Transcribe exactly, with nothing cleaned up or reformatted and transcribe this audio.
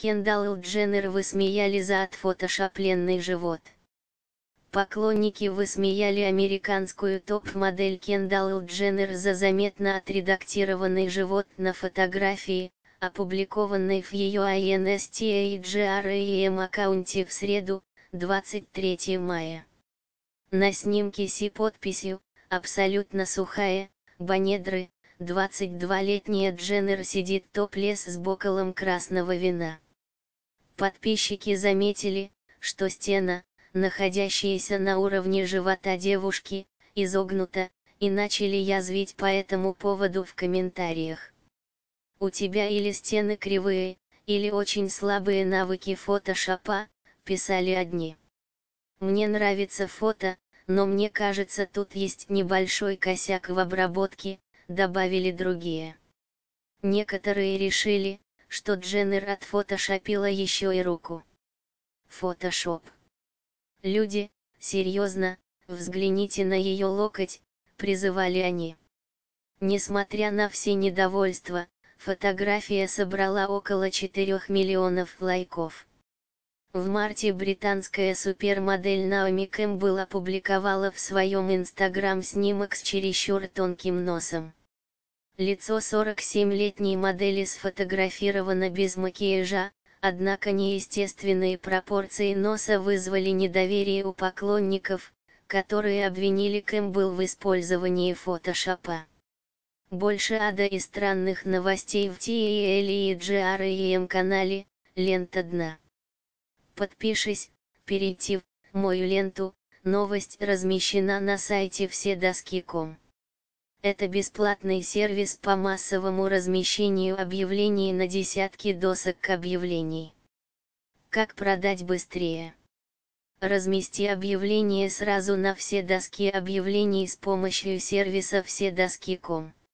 Кендалл Дженнер высмеяли за отфотошопленный живот. Поклонники высмеяли американскую топ-модель Кендалл Дженнер за заметно отредактированный живот на фотографии, опубликованной в ее Instagram аккаунте в среду, двадцать третьего мая. На снимке с подписью «Абсолютно сухая, Банедры», двадцатидвулетняя Дженнер сидит топлес с бокалом красного вина. Подписчики заметили, что стена, находящаяся на уровне живота девушки, изогнута, и начали язвить по этому поводу в комментариях. «У тебя или стены кривые, или очень слабые навыки фотошопа», писали одни. «Мне нравится фото, но мне кажется, тут есть небольшой косяк в обработке», добавили другие. Некоторые решили, что Дженнер отфотошопила еще и руку. Фотошоп. «Люди, серьезно, взгляните на ее локоть», призывали они. Несмотря на все недовольства, фотография собрала около четырёх миллионов лайков. В марте британская супермодель Наоми Кэмпбелл опубликовала в своем инстаграм снимок с чересчур тонким носом. Лицо сорокасемилетней модели сфотографировано без макияжа, однако неестественные пропорции носа вызвали недоверие у поклонников, которые обвинили Кэмпбелл в использовании фотошопа. Больше ада и странных новостей в телеграм канале «Лента дна». Подпишись, перейти в мою ленту, новость размещена на сайте вседоски точка ком. Это бесплатный сервис по массовому размещению объявлений на десятки досок объявлений. Как продать быстрее? Размести объявление сразу на все доски объявлений с помощью сервиса вседоски точка ком.